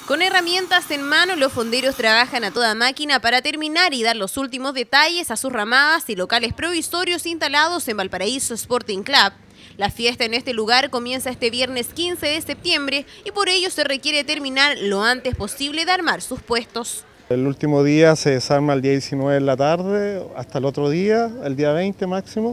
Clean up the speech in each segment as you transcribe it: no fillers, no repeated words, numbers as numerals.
Con herramientas en mano, los fonderos trabajan a toda máquina para terminar y dar los últimos detalles a sus ramadas y locales provisorios instalados en Valparaíso Sporting Club. La fiesta en este lugar comienza este viernes 15 de septiembre y por ello se requiere terminar lo antes posible de armar sus puestos. El último día se desarma el día 19 en la tarde, hasta el otro día, el día 20 máximo.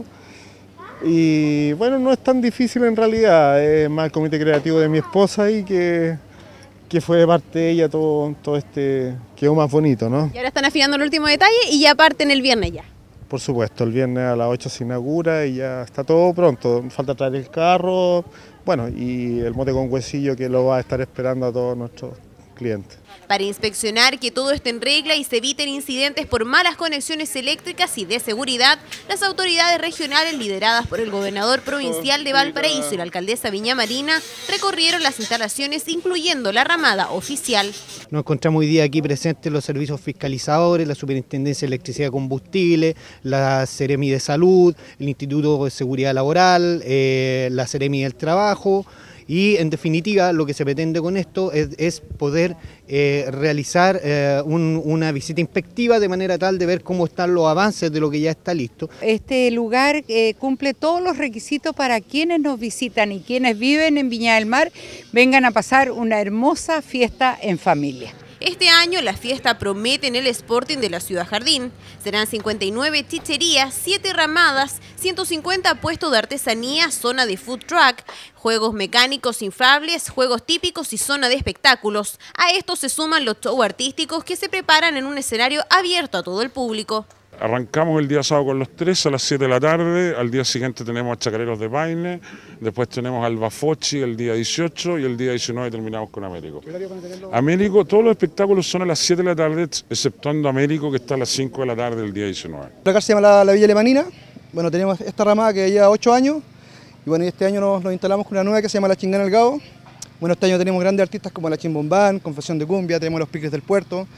Y bueno, no es tan difícil en realidad, es más el comité creativo de mi esposa y que fue de parte de ella todo quedó más bonito, ¿no? Y ahora están afinando el último detalle y ya parten el viernes ya. Por supuesto, el viernes a las 8 se inaugura y ya está todo pronto. Falta traer el carro, bueno, y el mote con huesillo que lo va a estar esperando a todos nuestros clientes. Para inspeccionar que todo esté en regla y se eviten incidentes por malas conexiones eléctricas y de seguridad, las autoridades regionales lideradas por el gobernador provincial de Valparaíso y la alcaldesa Viña Marina recorrieron las instalaciones incluyendo la ramada oficial. Nos encontramos hoy día aquí presentes los servicios fiscalizadores, la Superintendencia de Electricidad y Combustible, la Seremi de Salud, el Instituto de Seguridad Laboral, la Seremi del Trabajo. Y en definitiva lo que se pretende con esto es poder realizar una visita inspectiva de manera tal de ver cómo están los avances de lo que ya está listo. Este lugar cumple todos los requisitos para quienes nos visitan y quienes viven en Viña del Mar vengan a pasar una hermosa fiesta en familia. Este año la fiesta promete en el Sporting de la Ciudad Jardín. Serán 59 chicherías, 7 ramadas, 150 puestos de artesanía, zona de food truck, juegos mecánicos inflables, juegos típicos y zona de espectáculos. A esto se suman los shows artísticos que se preparan en un escenario abierto a todo el público. Arrancamos el día sábado con los 3 a las 7 de la tarde, al día siguiente tenemos a Chacareros de Paine, después tenemos al Bafochi el día 18 y el día 19 terminamos con Américo. Américo, todos los espectáculos son a las 7 de la tarde, exceptuando Américo que está a las 5 de la tarde el día 19. La casa se llama la Villa Alemanina, bueno, tenemos esta ramada que lleva 8 años y bueno, este año nos instalamos con una nueva que se llama La Chingana El Gao. Bueno, este año tenemos grandes artistas como La Chimbombán, Confesión de Cumbia, tenemos los Piques del Puerto.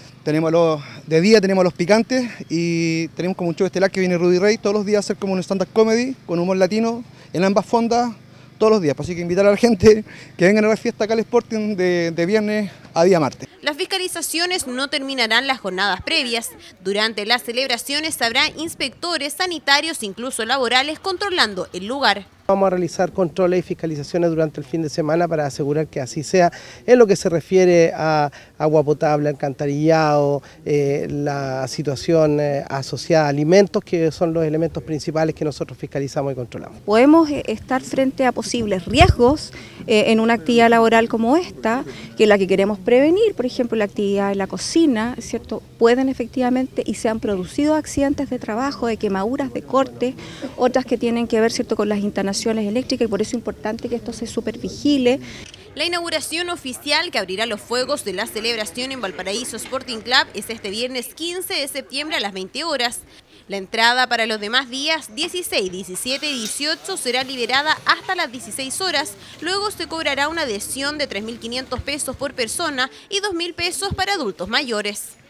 De día tenemos a Los Picantes y tenemos como un show estelar que viene Rudy Rey todos los días a hacer como un stand-up comedy con humor latino en ambas fondas todos los días. Así que invitar a la gente que vengan a la fiesta acá al Sporting de viernes a día martes. Las fiscalizaciones no terminarán las jornadas previas. Durante las celebraciones habrá inspectores sanitarios, incluso laborales, controlando el lugar. Vamos a realizar controles y fiscalizaciones durante el fin de semana para asegurar que así sea en lo que se refiere a agua potable, alcantarillado, la situación asociada a alimentos, que son los elementos principales que nosotros fiscalizamos y controlamos. Podemos estar frente a posibles riesgos en una actividad laboral como esta, que es la que queremos prevenir, por ejemplo la actividad en la cocina, ¿cierto? Pueden efectivamente y se han producido accidentes de trabajo, de quemaduras, de cortes, otras que tienen que ver, ¿cierto?, con las instalaciones eléctricas y por eso es importante que esto se supervigile. La inauguración oficial que abrirá los fuegos de la celebración en Valparaíso Sporting Club es este viernes 15 de septiembre a las 20 horas. La entrada para los demás días 16, 17 y 18 será liberada hasta las 16 horas. Luego se cobrará una adhesión de 3.500 pesos por persona y 2.000 pesos para adultos mayores.